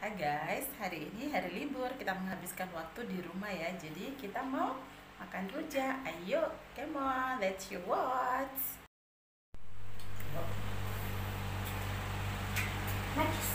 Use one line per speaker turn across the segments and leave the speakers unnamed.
Hai guys, hari ini hari libur, kita menghabiskan waktu di rumah ya. Jadi kita mau makan rujak. Ayo, come on, let's you watch.
Najis.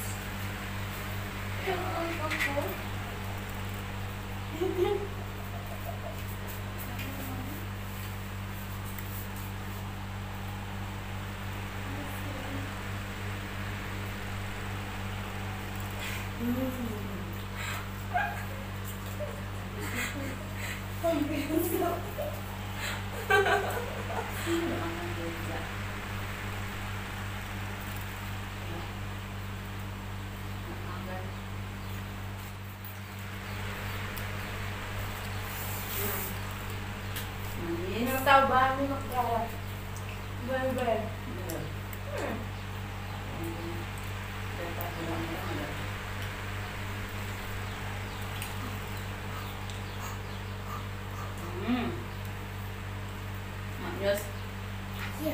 Makan rujak. Makan. Manis.
Nggak tahu banget kawan. Ber.
Manis.
Iya.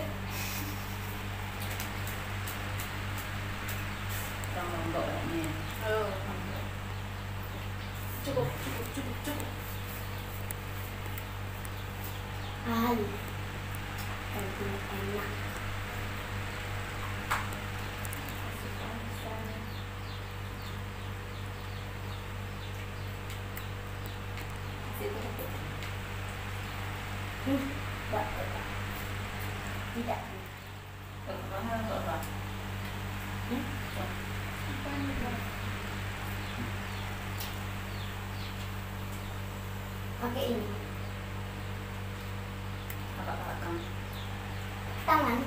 Tambah enggak ini.
Oh. Cukup. Enak. Tidak. Pakai ini. Tangan.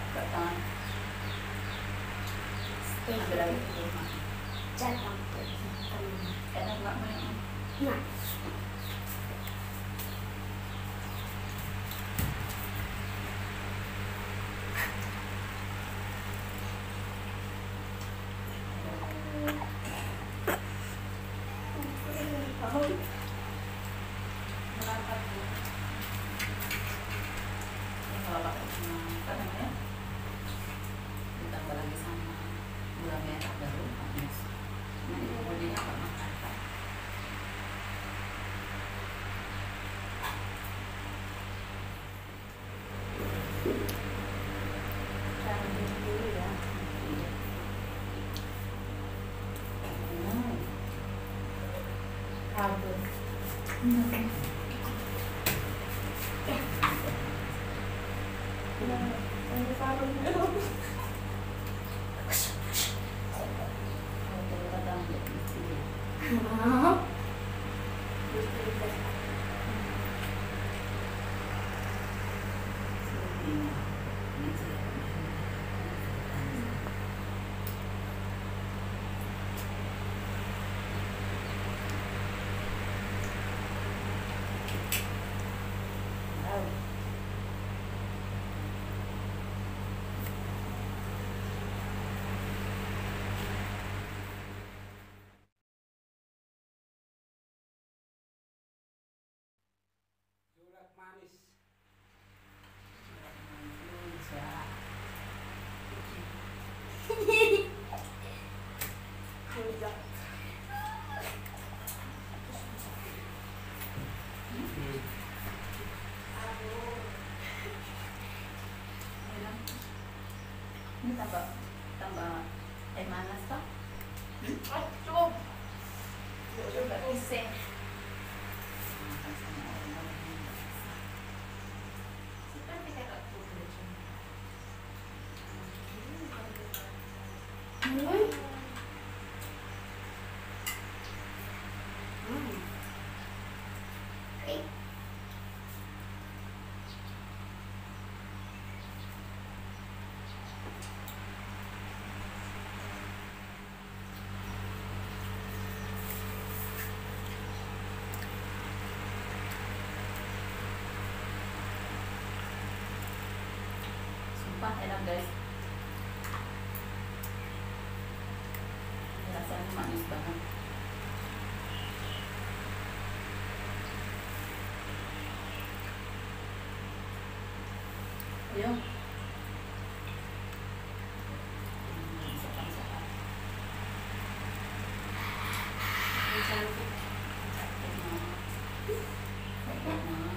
Steak. Jangan. Nah.
Kalau pakai apa namanya, ditambah lagi sama gula merah baru manis. Nah ini bodinya apa makan?
Campur dulu ya. Kabel.
Manis.
Ini tambah manas toh?
Cukup.
Coba isi.
Seperti kakak putri.
Sumpah enak guys. Ini rasanya manis banget. Ayo.
Cantik.
Cantik mah. Cantik mah.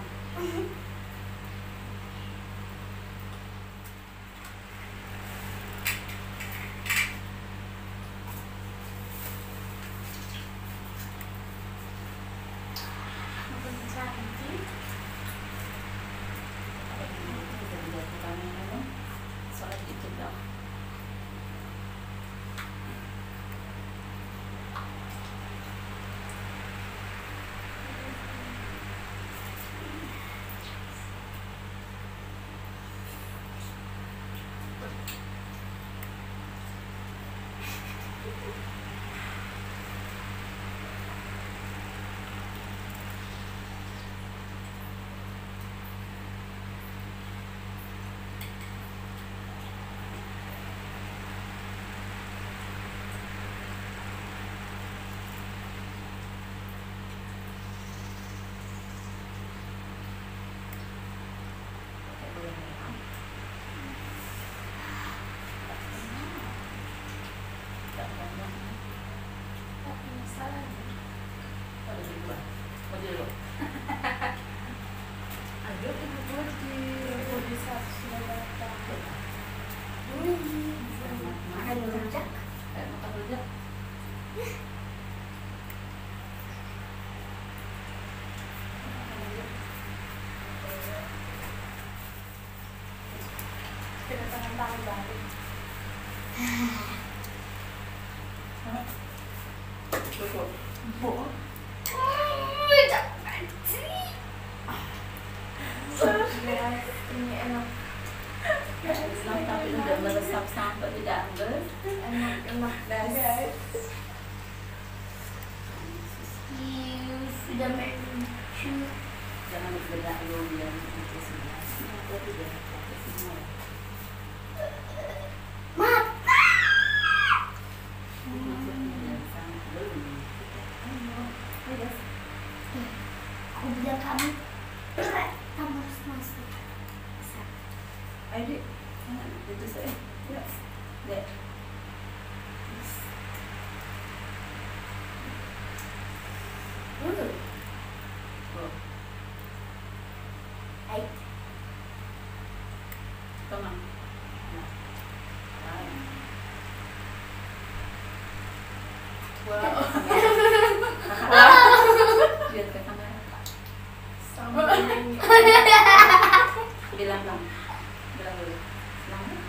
Makin cantik.
Ada di sini bisa dilihat mukanya kan. Soalnya itu dong. Pakai boleh merah. Tak pandang.
Tak masalah.
Ada di luar. Mau dulu.
Aduh, ibu gue di body shop sudah datang.
Selamat
Makan
makan.
rujak.
Makan rujak.
Kedatangan tamu baru.
Cukup.
Guys, ini enak.
Senang tapi udah meresap sampai di dalam.
Enak guys. Sudah melucu.
Jangan bergerak dulu dan itu semua. Semua tidak pakai semua.
Mata.
Maksudnya dari sana belum.
Aku bilang kamu harus masuk.
Ayo dek, itu saya. Ya, dek. Oh,
Hai.
teman. Nah, lihat ke kamera.
Sama ini.
Bilang dong. Bilang dulu. Selamat.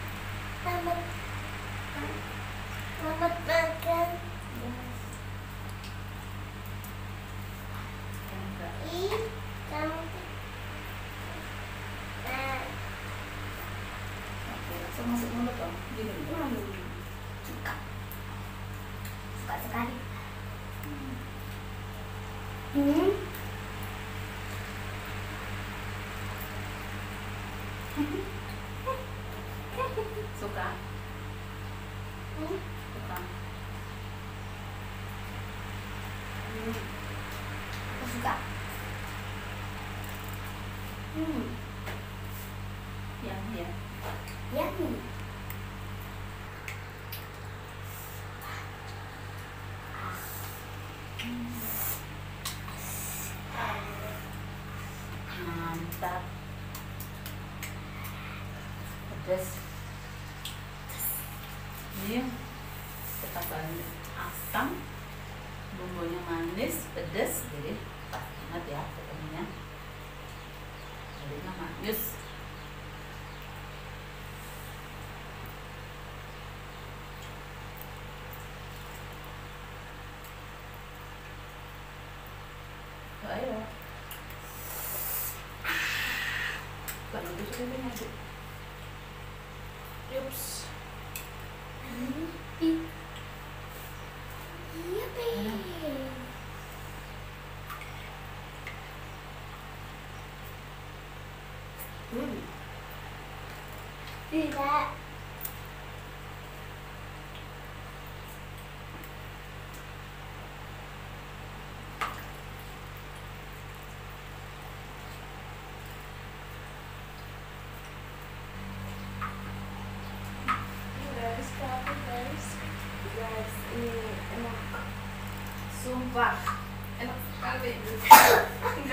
Selamat makan.
Enggak. Oke, langsung masuk mulut dong. Gini dulu.
Suka sekali.
Suka? Suka.
Aku suka.
Ya.
Yummy.
Mantap. Pedas. Ini ketahuan asam, bumbunya manis, pedas, jadi pas banget ya ketemunya. Jadinya manis. Ayo. Kalau itu sudah banyak.
Yups. Iya, Tidak. Guys, ini enak. Sumpah enak sekali.